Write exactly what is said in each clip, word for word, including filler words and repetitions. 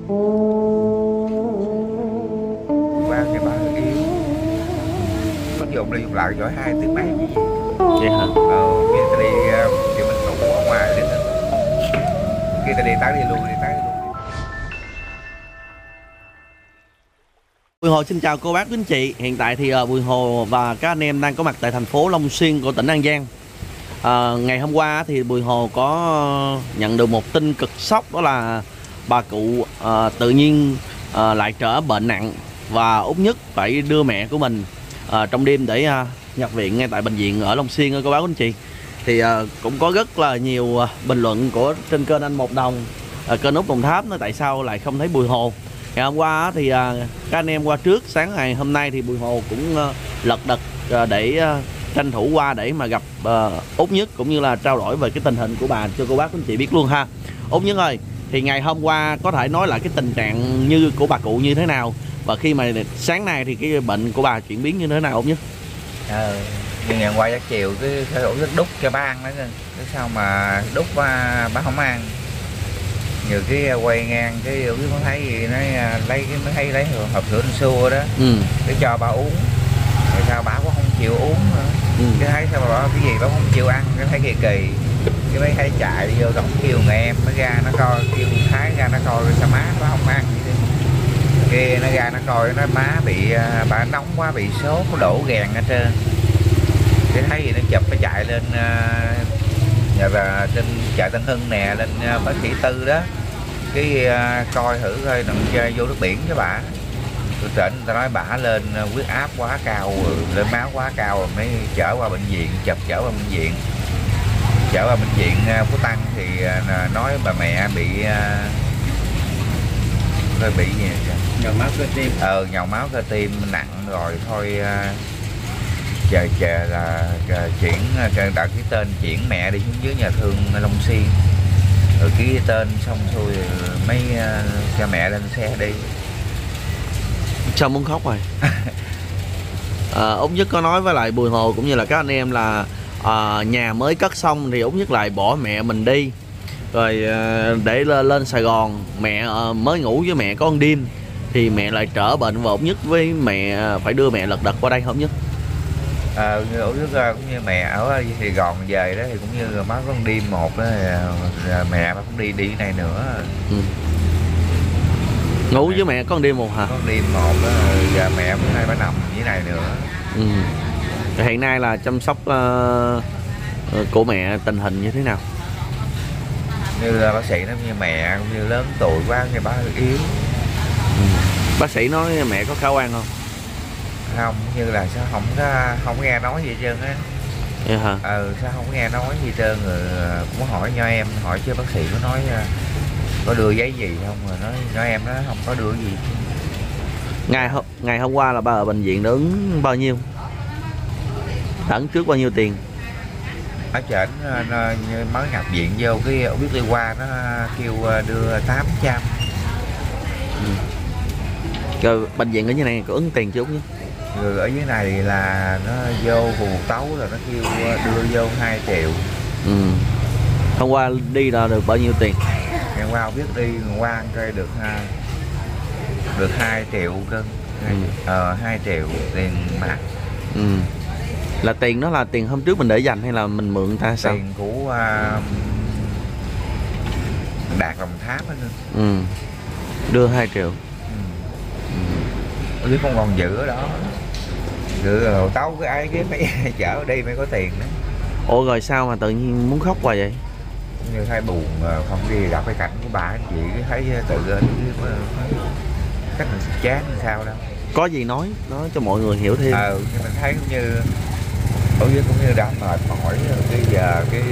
Bao cái ba yếu, nó dùng đi dùng lại giỏi hai tiếng mấy cái gì. Vậy hả? Ờ, kia ta đi kiểu mình ngủ ở ngoài đến kia ta đi tới đi luôn, đi tới đi luôn. Bùi Hồ xin chào cô bác quý anh chị. Hiện tại thì uh, Bùi Hồ và các anh em đang có mặt tại thành phố Long Xuyên của tỉnh An Giang. uh, Ngày hôm qua thì Bùi Hồ có nhận được một tin cực sốc, đó là bà cụ uh, tự nhiên uh, lại trở bệnh nặng, và út nhất phải đưa mẹ của mình uh, trong đêm để uh, nhập viện ngay tại bệnh viện ở Long Xuyên cô bác quý anh chị. Thì uh, cũng có rất là nhiều uh, bình luận của trên kênh Anh Một Đồng, uh, kênh Út Đồng Tháp, nói tại sao lại không thấy Bùi Hồ. Ngày hôm qua thì à, các anh em qua trước, sáng ngày hôm nay thì Bùi Hồ cũng à, lật đật à, để à, tranh thủ qua để mà gặp à, út nhất, cũng như là trao đổi về cái tình hình của bà cho cô bác anh chị biết luôn ha. Út nhất ơi, thì ngày hôm qua có thể nói là cái tình trạng như của bà cụ như thế nào, và khi mà sáng nay thì cái bệnh của bà chuyển biến như thế nào út nhất? Ờ, nhưng ngày qua giá chiều cái cái ổ rất đút cho ba ăn đó, cái sao mà đút ba ba không ăn. Nhiều cái quay ngang cái cái mới thấy gì nó lấy cái mới thấy lấy hộp sữa xua đó, ừ. để cho bà uống, rồi sao bà cũng không chịu uống nữa. ừ. Cái thấy sao mà bà cái gì bà không chịu ăn, cái thấy kỳ kỳ, cái mấy thấy chạy vô đóng kêu người em nó ra nó coi, kêu Thái ra nó coi sao má nó không ăn vậy đó. Kia nó ra nó coi nó má bị bà nóng quá, bị sốt, nó đổ gàn ở trên. Cái thấy gì nó chụp nó chạy lên nhà bà trên chợ Tân Hưng nè, lên bác sĩ Tư đó, cái uh, coi thử coi đừng chơi vô nước biển cho bà. Tôi trển người ta nói bà lên huyết áp quá cao, lên máu quá cao, rồi mới chở qua bệnh viện, chụp chở qua bệnh viện, chở qua bệnh viện uh, Phú Tăng thì uh, nói bà mẹ bị uh, bị gì nhồi máu cơ tim. Ờ nhồi máu cơ tim nặng rồi thôi. Uh, chờ chờ là chuyển đặt cái tên chuyển mẹ đi xuống dưới nhà thương Long Xuyên, rồi ký tên xong xuôi mấy uh, cho mẹ lên xe đi. Sao muốn khóc rồi. à, út nhất có nói với lại Bùi Hồ cũng như là các anh em là à, nhà mới cất xong thì út nhất lại bỏ mẹ mình đi, rồi à, để lên, lên Sài Gòn. Mẹ à, mới ngủ với mẹ có con đêm thì mẹ lại trở bệnh, và út nhất với mẹ phải đưa mẹ lật đật qua đây không nhất. Ờ, như út nhất cũng như mẹ ở Sài Gòn về đó thì cũng như má con đi một đó, mẹ má cũng đi đi này nữa. ừ. Ngủ với mẹ con đêm một hả? Con đêm một đó, giờ mẹ cũng hay bà nằm dưới này nữa. ừ. Hiện nay là chăm sóc uh, của mẹ tình hình như thế nào? Như là bác sĩ nói như mẹ cũng như lớn tuổi quá thì bác yếu. ừ. Bác sĩ nói mẹ có khả quan không? Không, như là sao không có không nghe nói gì hết trơn á. Vậy hả? Ừ, sao không nghe nói gì trơn, rồi cũng hỏi cho em, hỏi chứ bác sĩ có nói có đưa giấy gì không, rồi nói cho em nó không có đưa gì. Ngày hôm ngày hôm qua là bà ở bệnh viện đã ứng bao nhiêu? Đẳng trước bao nhiêu tiền? Ở trển mới nhập viện vô cái biết đi qua nó kêu đưa tám trăm. ừ. Rồi bệnh viện ở như này có ứng tiền chứ không? Rồi ở dưới này là nó vô phù tấu rồi nó kêu đưa vô hai triệu. ừ. Hôm qua đi là được bao nhiêu tiền? Ngày qua không biết đi, ngày qua ăn cây được ha, được hai triệu cân. ừ. Ờ hai triệu tiền mặt. ừ. Là tiền đó là tiền hôm trước mình để dành hay là mình mượn ta sao? Tiền của uh, Đạt Đồng Tháp đó. ừ. Đưa hai triệu. ừ. ừ. Không còn giữ ở đó, giữ ở tấu cái ai cái phải chở đi mới có tiền đó. Ủa rồi sao mà tự nhiên muốn khóc hoài vậy? Như thấy buồn, không đi gặp cái cảnh của bà anh chị thấy tự lên cách mình chán làm sao đâu. Có gì nói nói cho mọi người hiểu thêm. Ờ nhưng mình thấy cũng như ở dưới cũng như đã mệt mỏi, cái giờ cái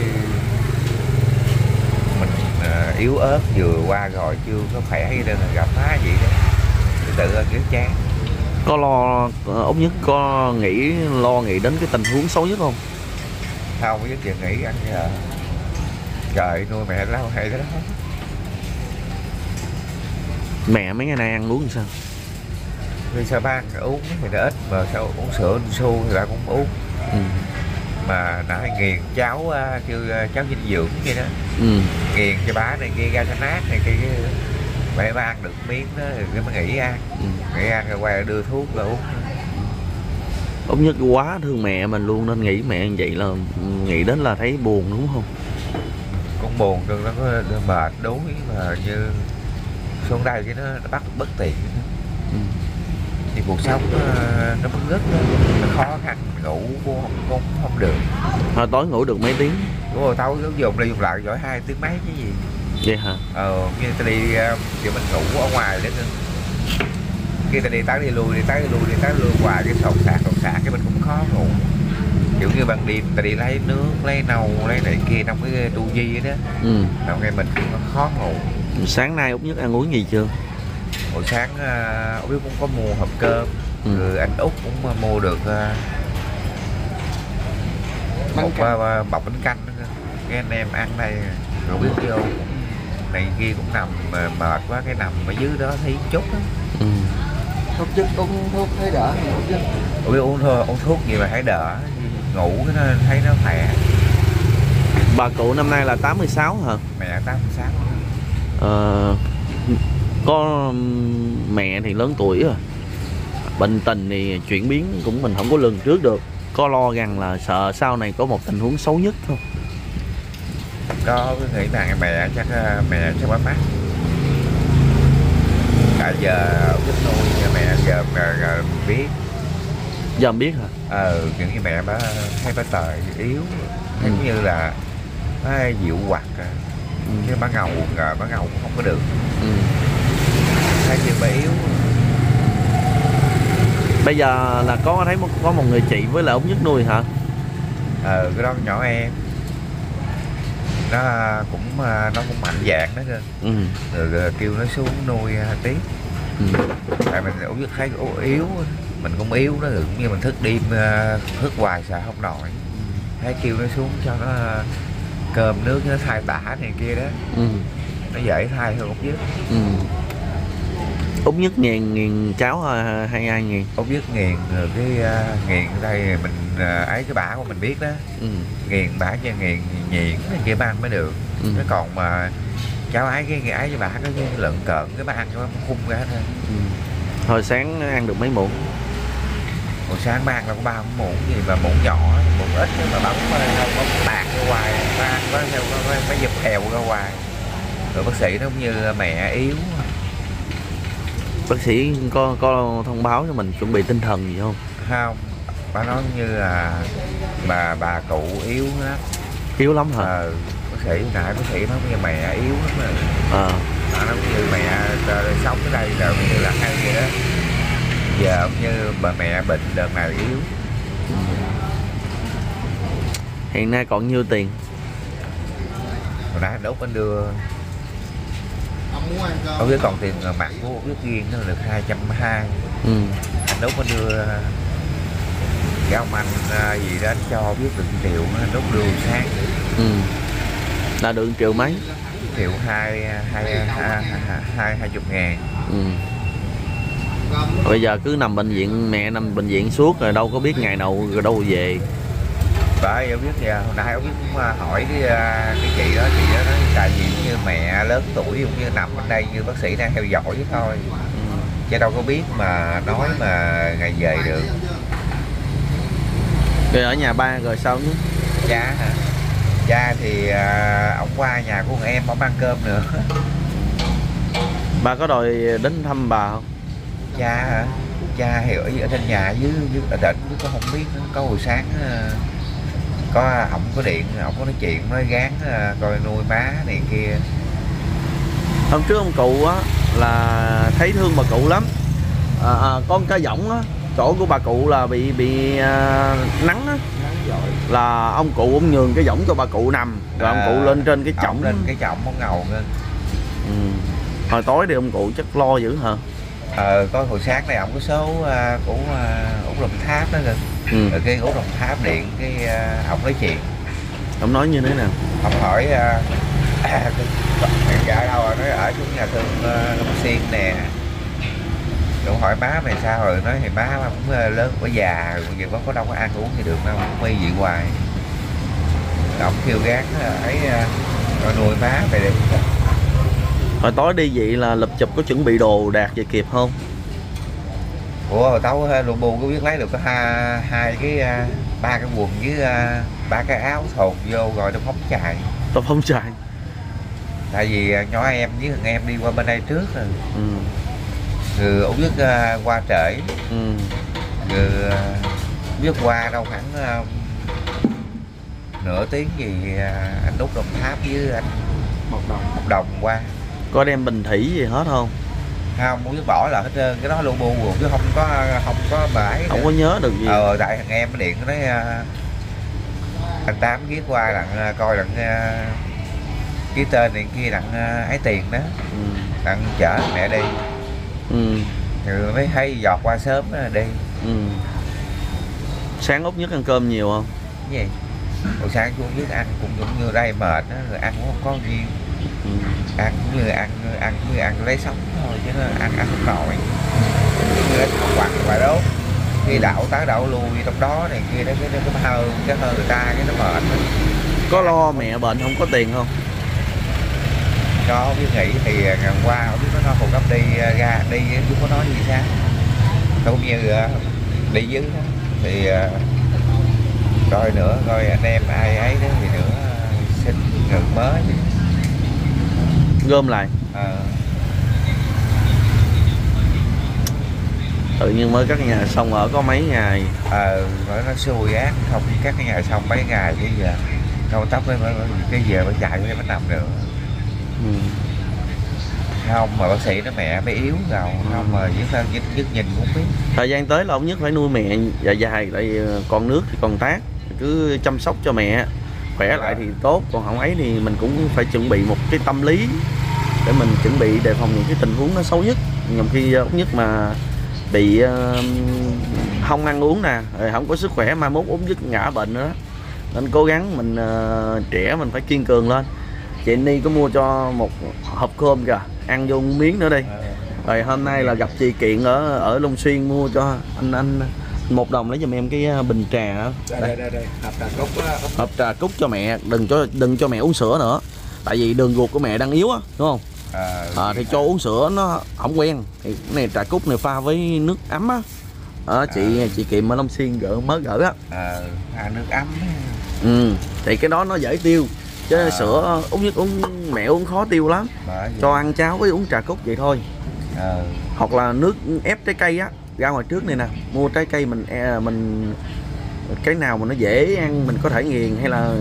mình uh, yếu ớt vừa qua rồi chưa có khỏe gì nên là gặp phá gì đó tự kiểu chán. Có lo út nhất có nghĩ lo nghĩ đến cái tình huống xấu nhất không? Không có chuyện nghĩ ăn giờ trời nuôi mẹ lâu hay đó. Mẹ mấy ngày nay ăn uống làm sao? Vì sao ban uống thì nó ít, mà sao uống sữa su thì lại cũng uống. ừ. Mà nãy nghiền cháo kêu cháo dinh dưỡng vậy đó. ừ. Nghiền cho bá này kia ra cho nát này kia. Mẹ ba ăn được miếng đó thì cái mới nghỉ ăn. Ừ. Nghỉ ăn rồi quay lại đưa thuốc là uống. Út Nhất quá thương mẹ mình luôn nên nghĩ mẹ như vậy là nghĩ đến là thấy buồn đúng không? Cũng buồn nhưng nó có mệt đuối mà như xuống đây cái nó, nó bắt bất tiện. Ừ. Thì cuộc sống nó, nó bứt rứt, nó khó khăn, ngủ cũng không, không, không được. Hồi tối ngủ được mấy tiếng? Đúng rồi, tối nó dùng đi dùng lại giỏi hai tiếng mấy cái gì. Vậy hả? Ờ, như ta đi, kiểu mình ngủ ở ngoài đấy cơ. Khi ta đi tới đi lui, đi tới đi lui, đi tới đi lui hoài cái sột sạc, sột sạc cái mình cũng khó ngủ. Kiểu như ban đêm ta đi lấy nước, lấy nâu, lấy này kia trong cái tu di đó. Ừ. Đâu nghe mình cũng khó ngủ. Sáng nay Út Nhất ăn uống gì chưa? Hồi sáng uh, Út Nhất cũng có mua hộp cơm. Ừ. Rồi anh Út cũng mua được uh, một uh, bọc bánh canh đó. Cái anh em ăn đây rồi biết vô này kia cũng nằm mệt quá, cái nằm ở dưới đó thấy chút đó. Ừ. Thuốc chứ uống thuốc thấy đỡ chứ. Ủa uống thôi, uống thuốc gì mà thấy đỡ, ngủ cái nó thấy nó khỏe. Bà cụ năm nay là tám mươi sáu hả? Mẹ tám mươi sáu. Ờ, có mẹ thì lớn tuổi rồi, bệnh tình thì chuyển biến cũng mình không có lường trước được, có lo rằng là sợ sau này có một tình huống xấu nhất không? Có nghĩ rằng mẹ chắc mẹ chắc quá mắt. Tại giờ thích nuôi mẹ giờ mà biết. Giờ biết hả? Ờ, những như mẹ bà hay bà tời yếu, ừ. Giống như là bà dịu quặt, ừ. Chứ bà ngầu, bà ngầu cũng không có được. Ừ. Thấy như bà yếu. Bây giờ là có thấy có một người chị với lại Út Nhất nuôi hả? Ờ, cái đó nhỏ em. Nó cũng nó cũng mạnh dạng đó cơ. Ừ. Rồi, rồi kêu nó xuống nuôi tiếp. Ừ. Tại mình Út Nhất thấy yếu, mình cũng yếu đó, cũng như mình thức đêm thức hoài sợ không nổi. Thấy kêu nó xuống cho nó cơm nước nó thay tả này kia đó. Ừ. Nó dễ thay hơn Út Nhất. Ừ. Út Nhất nghiền nghiền cháo hay ai nghiền? Út Nhất nghiền rồi cái uh, nghiền đây mình uh, ấy cái bả của mình biết đó. Ừ. Nghiền bả cho nghiền nghiền cái kia bán mới được. Ừ. Cái còn mà cháu ấy cái ấy với bả cái lợn cợn cái bả ăn nó khung ra thôi. Ừ. Hồi sáng ăn được mấy muỗng? Hồi sáng ba ăn là có ba muỗng gì mà muỗng nhỏ, muỗng ít mà bấm không bấm bạc ra ngoài, ba ăn có theo mấy dập hèo ra ngoài. Rồi bác sĩ nó cũng như mẹ yếu. Bác sĩ có có thông báo cho mình chuẩn bị tinh thần gì không? Không, bà nói như là bà bà cụ yếu lắm. Yếu lắm hả? Ờ, bác sĩ nãy bác sĩ nói như mẹ yếu lắm rồi. Ờ. Bà nói như mẹ sống ở đây là như là hay vậy đó. Giờ như bà mẹ bệnh đợt này yếu. Ừ. Hiện nay còn nhiêu tiền? Hồi nãy anh Út anh đưa. Ông biết còn tiền mặt của Út Nhất riêng nó được hai trăm hai. Ừ. Anh Út có đưa cái ông anh gì đó anh cho biết được triệu, anh Út đưa sáng. Ừ. Là được triệu mấy? Triệu hai hai hai hai hai chục ngàn. Ừ. Bây giờ cứ nằm bệnh viện, mẹ nằm bệnh viện suốt rồi đâu có biết ngày nào rồi đâu về. Bởi ông biết giờ hồi nãy ông biết cũng hỏi cái cái chị đó, chị đó nói tại vì như mẹ lớn tuổi cũng như nằm ở đây như bác sĩ đang theo dõi thôi. Ừ. Chứ đâu có biết mà nói mà ngày về được. Rồi ở nhà ba rồi sao chứ? Cha hả? Cha thì uh, ông qua nhà của em ông ăn cơm nữa. Ba có đòi đến thăm bà không? Cha hả? Cha thì ở, ở trên nhà dưới dưới ở tỉnh chứ có không biết nữa. Có hồi sáng uh, có ổng có điện, ổng có nói chuyện nói gán uh, coi nuôi má này kia. Hôm trước ông cụ á là thấy thương bà cụ lắm. À, à, con cá võng á, chỗ của bà cụ là bị bị uh, nắng á, là ông cụ ông nhường cái võng cho bà cụ nằm, rồi à, ông cụ lên trên cái chõng, lên cái chõng món ngầu lên. Ừ. Hồi tối thì ông cụ chắc lo dữ hả? Ờ, có hồi sáng này ổng có số uh, của uh, Út Đồng Tháp đó kìa. Ừ. Rồi cái Út Đồng Tháp điện cái uh, ổng nói chuyện. Ông nói như thế nào? Ông hỏi uh, dạ ở đâu rồi, nói ở xuống nhà thương uh, Long Xuyên nè. Rồi hỏi má mày sao rồi, nói thì má cũng uh, lớn quá già rồi, giờ có đâu có ăn uống gì được đâu, cũng y vậy hoài. Ông kêu gán ấy uh, nuôi má về đi. Hồi tối đi vậy là lập chụp có chuẩn bị đồ đạc về kịp không? Ủa hồi tối lụ bù có biết lấy được có hai hai cái ba cái quần với ba cái áo thột vô rồi nó phóng chạy. Tao phóng chạy. Tại vì nhỏ em với thằng em đi qua bên đây trước rồi. Ừ. Rồi Út Dứt uh, qua trễ. Ừ. Rồi uh, Dứt qua đâu khoảng uh, nửa tiếng gì uh, anh Út Đồng Tháp với anh một đồng một đồng qua. Có đem bình thủy gì hết không? Không, Út Dứt bỏ là hết trơn, cái đó lu bu chứ không có không có bãi. Không có nhớ được gì. Ờ tại thằng em điện nói uh, anh Tám viết qua đặng uh, coi đặng uh, ký tên này kia đặng uh, ấy tiền đó. Ừ. Đặng chở mẹ đi. Ừ. Rồi mới thấy giọt qua sớm đó đi. Ừ. Sáng Út Nhất ăn cơm nhiều không? Cái gì? Hồi sáng chú biết ăn cũng giống như đây mệt đó, rồi ăn cũng không có duyên. Ừ. Ăn cũng như ăn ăn cũng như ăn lấy sống thôi chứ nó ăn ăn không nổi. Như quặt và đốt. Khi đảo tái đảo lui trong đó này kia đó cái cái, cái hơi cái hơi người ta cái nó mệt đó. Có lo mẹ bệnh không có tiền không? Có biết nghĩ thì ngày qua không biết nó phụ cấp đi ra đi chú có nói gì sao. Cũng như đi dưới đó thì coi nữa coi anh em ai ấy đó thì nữa xin ngừng mới Gom lại. ờ. Tự nhiên mới cắt nhà xong ở có mấy ngày. Ờ nói nó xui ác không cắt cái nhà xong mấy ngày bây giờ câu tóc với cái giờ mới chạy với mới nằm nữa. Ừ. Không mà bác sĩ nó mẹ mới yếu rồi không mà dứt dứt, dứt nhìn cũng biết. Thời gian tới là ông Nhất phải nuôi mẹ dài dài tại còn nước thì còn tác, cứ chăm sóc cho mẹ khỏe lại thì tốt, còn không ấy thì mình cũng phải chuẩn bị một cái tâm lý để mình chuẩn bị đề phòng những cái tình huống nó xấu nhất. Nhằm khi ông Nhất mà bị uh, không ăn uống nè, rồi không có sức khỏe mai mốt ốm dứt ngã bệnh nữa, nên cố gắng mình uh, trẻ mình phải kiên cường lên. Chị Ni có mua cho một hộp cơm kìa, ăn vô một miếng nữa đi. Rồi hôm nay là gặp chị Kiện ở ở Long Xuyên mua cho anh anh một đồng lấy giùm em cái bình trà đó. Đây đây đây, đây. Hộp trà cúc đó. Hộp trà cúc cho mẹ, đừng cho đừng cho mẹ uống sữa nữa. Tại vì đường ruột của mẹ đang yếu á, đúng không? À, à, thì cho uống sữa nó không quen. Thì cái này trà cúc này pha với nước ấm á. À, chị à. chị Kiệm ở Long Xuyên gỡ mới gỡ á. À, pha nước ấm. Ừ, thì cái đó nó dễ tiêu. Chứ à. Sữa uống nhất uống mẹ uống khó tiêu lắm. Cho ăn cháo với uống trà cúc vậy thôi. À. Hoặc là nước ép trái cây á, ra ngoài trước này nè, mua trái cây mình mình cái nào mà nó dễ ăn mình có thể nghiền hay là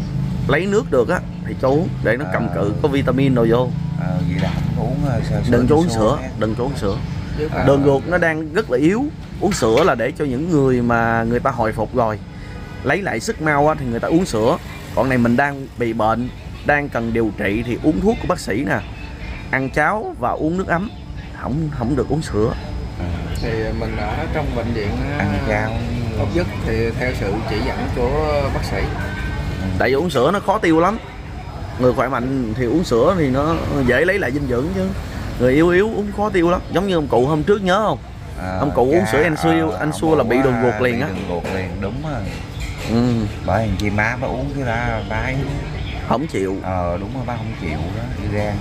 lấy nước được á thì cho uống để nó cầm cự, có vitamin đồ vô. À, vậy là không uống sữa, đừng cho uống sữa, đừng cho uống sữa. À. Đường ruột nó đang rất là yếu, uống sữa là để cho những người mà người ta hồi phục rồi lấy lại sức mau á thì người ta uống sữa. Còn này mình đang bị bệnh, đang cần điều trị thì uống thuốc của bác sĩ nè, ăn cháo và uống nước ấm, không không được uống sữa. À. Thì mình ở trong bệnh viện ăn cháo Út Dứt thì theo sự chỉ dẫn của bác sĩ. Tại vì uống sữa nó khó tiêu lắm. Người khỏe mạnh thì uống sữa thì nó dễ lấy lại dinh dưỡng, chứ người yếu yếu uống khó tiêu lắm. Giống như ông cụ hôm trước nhớ không? À, ông cụ uống sữa Ensure, anh xua là bị đường ruột liền á. Đường ruột liền đúng rồi. Ừ. Bởi vì chị má mới uống cái đó bái không chịu. Ờ đúng rồi, bác không chịu đó, đi gan.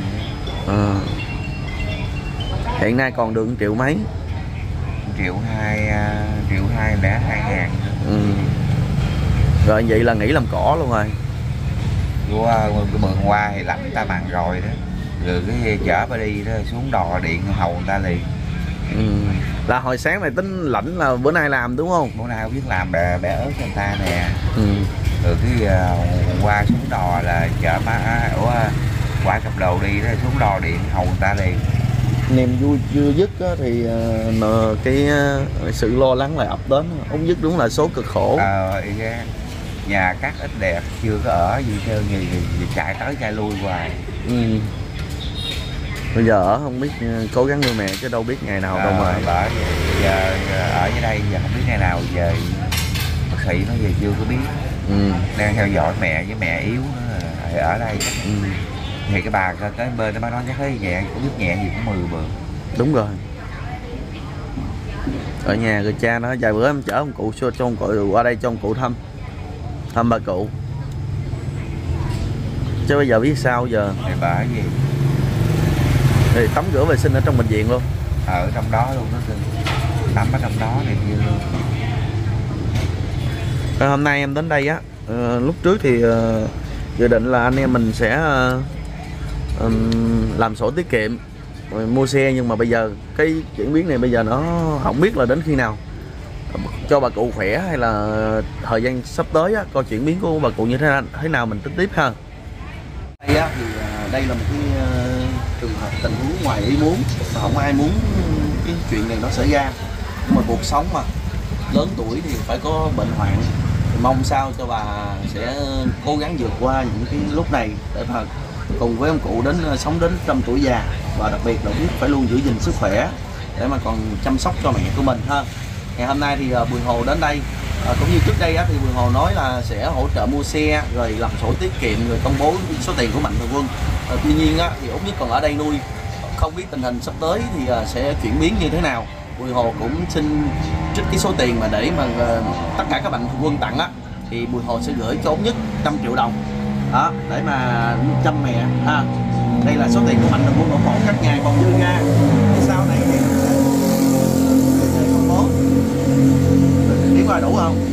À. Hiện nay còn được triệu mấy? Triệu hai, triệu hai lẻ hai ngàn. Ừ. Rồi vậy là nghỉ làm cỏ luôn rồi. Của mượn qua thì lãnh ta bằng rồi đó. Rồi cái chở bà đi đó xuống đò điện hầu người ta liền. Ừ. Là hồi sáng này tính lãnh là bữa nay làm đúng không? Bữa nay không biết làm bè bẻ ớt cho người ta nè. Ừ. Rồi cái uh, qua xuống đò là chở má ở qua cặp đồ đi đó xuống đò điện hầu người ta liền. Niềm vui chưa dứt thì uh, cái uh, sự lo lắng lại ập đến. Ông Dứt đúng là số cực khổ. Ờ, nhà cắt ít đẹp chưa có ở gì chơi gì, gì chạy tới chạy lui hoài. Ừ. Bây giờ ở không biết cố gắng nuôi mẹ chứ đâu biết ngày nào à, đâu mà. Bởi vì giờ ở dưới đây giờ không biết ngày nào về bác sĩ nó về chưa có biết. Ừ. Đang theo dõi mẹ với mẹ yếu nữa, ở đây. Ừ. Thì cái bà cái bên nó nói chắc thấy nhẹ, có biết nhẹ gì cũng mười bữa. Đúng rồi. Ở nhà rồi cha nó vài bữa em chở ông cụ cho ông cụ qua đây cho ông cụ thăm thăm bà cụ. Chứ bây giờ biết sao giờ. Thì bởi gì Thì tắm rửa vệ sinh ở trong bệnh viện luôn. Ở trong đó luôn đó cưng, tắm ở trong đó này như luôn. Rồi hôm nay em đến đây á, uh, lúc trước thì uh, dự định là anh em mình sẽ uh, um, làm sổ tiết kiệm rồi mua xe, nhưng mà bây giờ cái chuyển biến này bây giờ nó không biết là đến khi nào cho bà cụ khỏe hay là thời gian sắp tới á, coi chuyển biến của bà cụ như thế nào, thế nào mình tính tiếp ha. Đây á, thì uh, đây là một cái uh, trường hợp tình huống ngoài ý muốn, không ai muốn cái chuyện này nó xảy ra, nhưng mà cuộc sống mà lớn tuổi thì phải có bệnh hoạn, thì mong sao cho bà sẽ cố gắng vượt qua những cái lúc này để mà cùng với ông cụ đến sống đến trăm tuổi già, và đặc biệt là biết phải luôn giữ gìn sức khỏe để mà còn chăm sóc cho mẹ của mình ha. Ngày hôm nay thì Bùi Hồ đến đây, à, cũng như trước đây á, thì Bùi Hồ nói là sẽ hỗ trợ mua xe rồi làm sổ tiết kiệm rồi công bố số tiền của Mạnh Thường Quân. À, tuy nhiên á, thì Út Nhất còn ở đây nuôi, không biết tình hình sắp tới thì à, sẽ chuyển biến như thế nào. Bùi Hồ cũng xin trích cái số tiền mà để mà uh, tất cả các Mạnh Thường Quân tặng á, thì Bùi Hồ sẽ gửi cho Út Nhất trăm triệu đồng đó để mà chăm mẹ ha. Đây là số tiền của Mạnh Thường Quân ủng hộ các nhà, còn dư ra thì sau này thì sẽ công bố. Biết ngoài đủ không?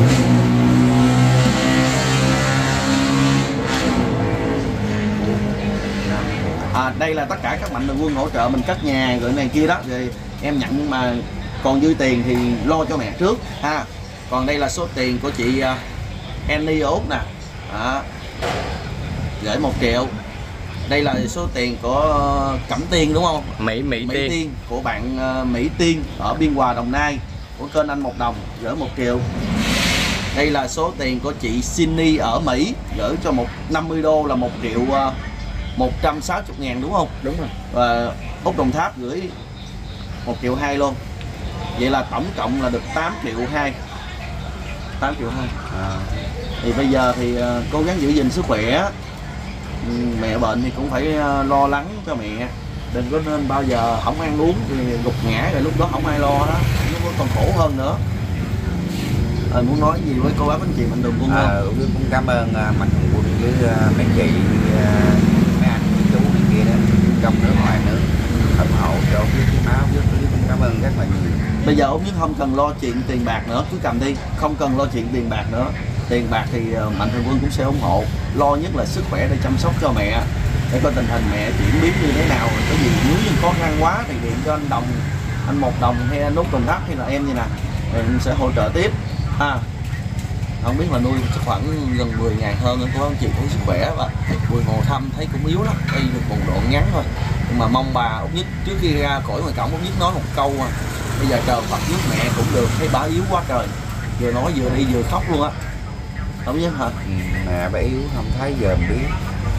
À, đây là tất cả các Mạnh Thường Quân hỗ trợ mình cất nhà rồi này kia đó, rồi em nhận mà còn dư tiền thì lo cho mẹ trước ha. Còn đây là số tiền của chị uh, Annie ở Úc nè, à, gửi một triệu. Đây là số tiền của uh, Cẩm Tiên đúng không? Mỹ Mỹ, Mỹ Tiên. Tiên của bạn uh, Mỹ Tiên ở Biên Hòa Đồng Nai, của kênh Anh Một Đồng, gửi một triệu. Đây là số tiền của chị Sydney ở Mỹ, gửi cho một năm mươi đô là một triệu uh, một trăm sáu mươi ngàn đúng không? Đúng rồi. Và Úc Đồng Tháp gửi một triệu hai luôn. Vậy là tổng cộng là được tám triệu hai. tám triệu hai. À. Thì bây giờ thì uh, cố gắng giữ gìn sức khỏe. Mẹ bệnh thì cũng phải uh, lo lắng cho mẹ. Đừng có nên bao giờ không ăn uống thì gục ngã, rồi lúc đó không ai lo đó, nó còn khổ hơn nữa. À, muốn nói gì với cô bác anh chị Mạnh Thường Quân không? À, cũng cảm ơn uh, Mạnh Thường Quân với uh, mấy chị, uh, mấy anh, mấy chú này kia đó, trong nước ngoài nước ủng hộ cho cái áo, với cũng cảm ơn rất là nhiều. Bây giờ Út Nhất không cần lo chuyện tiền bạc nữa, cứ cầm đi, không cần lo chuyện tiền bạc nữa. Tiền bạc thì uh, Mạnh Thường Quân cũng sẽ ủng hộ, lo nhất là sức khỏe để chăm sóc cho mẹ, để coi tình hình mẹ chuyển biến như thế nào. Có gì nếu như khó khăn quá thì điện cho anh Đồng, anh Một Đồng hay anh Út Đồng Tháp hay là em như nè, mình sẽ hỗ trợ tiếp ha. Không biết là nuôi khoảng gần mười ngày hơn nên cô anh chị thấy sức khỏe, và Bùi Hồ thăm thấy cũng yếu lắm, đây được một đoạn ngắn thôi, nhưng mà mong bà Út Nhất trước khi ra khỏi ngoài cổng Út Nhất nói một câu mà bây giờ trời Phật giúp mẹ cũng được, thấy bà yếu quá trời, vừa nói vừa đi vừa khóc luôn á. Không biết hả? Ừ, mẹ bà yếu không thấy giờ mình biết.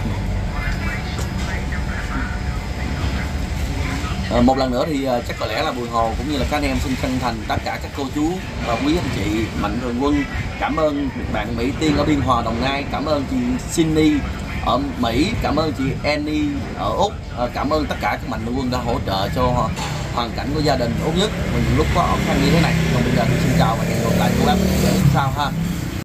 À, một lần nữa thì uh, chắc có lẽ là Bùi Hồ cũng như là các anh em xin chân thành tất cả các cô chú và quý anh chị Mạnh Thường Quân. Cảm ơn bạn Mỹ Tiên ở Biên Hòa Đồng Nai, cảm ơn chị Sydney ở Mỹ, cảm ơn chị Annie ở Úc, à, cảm ơn tất cả các Mạnh Thường Quân đã hỗ trợ cho hoàn cảnh của gia đình Út Nhất những lúc có khó khăn như thế này. Còn bây giờ thì xin chào và hẹn gặp lại cô bác sau ha.